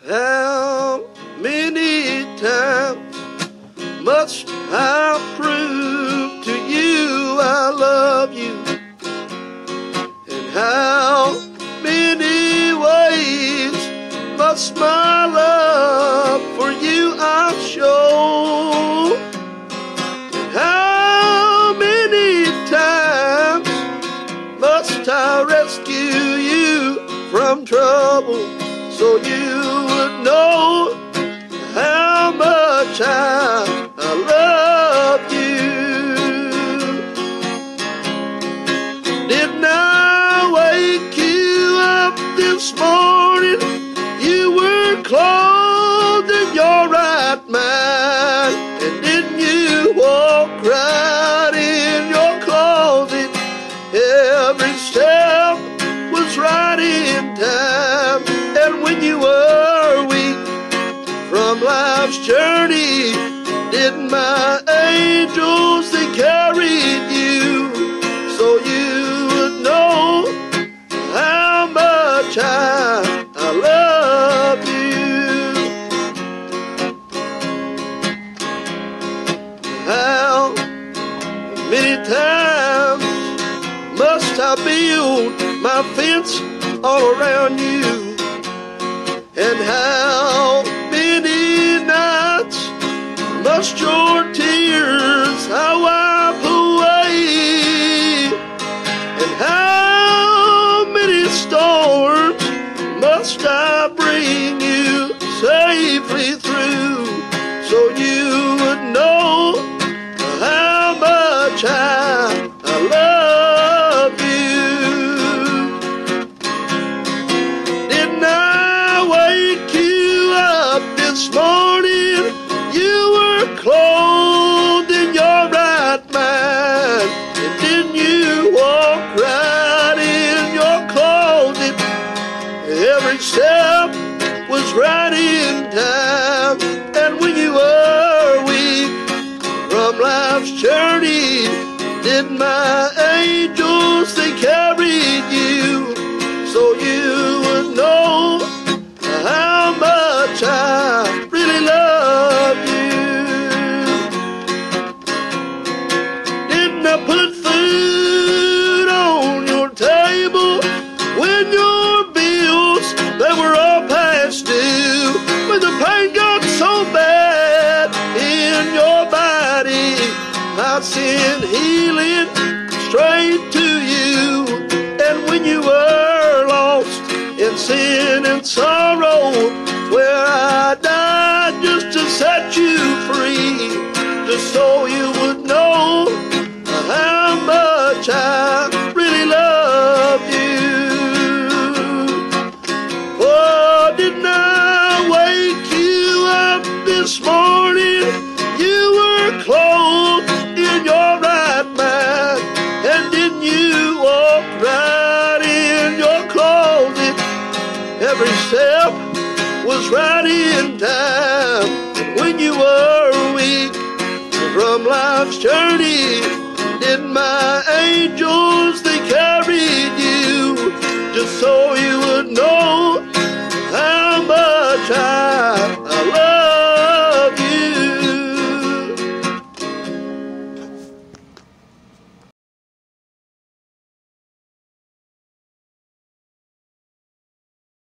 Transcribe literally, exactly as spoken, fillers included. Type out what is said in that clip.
How many times must I prove to you I love you? And how many ways must my love for you I show? And how many times must I rescue you from trouble, so you would know how much I, I love you? Didn't I wake you up this morning? You were clothed in your right mind. And didn't you walk right in your closet? Every step was right in time. And when you were weak from life's journey, didn't my angels, they carried you, so you would know how much I, I love you. How many times must I build my fence all around you? And how many nights must your tears I wipe away? And how many storms must I bring you safely through, so you would know how much I, I love you? Didn't I wake you up this morning? You were clothed in your right mind. And didn't you walk right in your closet? Every step was right in time. And when you were weak from life's journey, did my angels, they carried you, so you would know how much I really love you. Didn't I put food on your table when your bills, they were all past due? When the pain got so bad in your body, I'd send healing straight to you. And when you were lost in sin and sorrow, where I died just to set you free, just so you would know how much I really love you. Oh, didn't I wake you up this morning? You were clothed in your right mind. And didn't you walk right in your closet? Every step was right in time. And when you were weak from life's journey, did my angels, they carry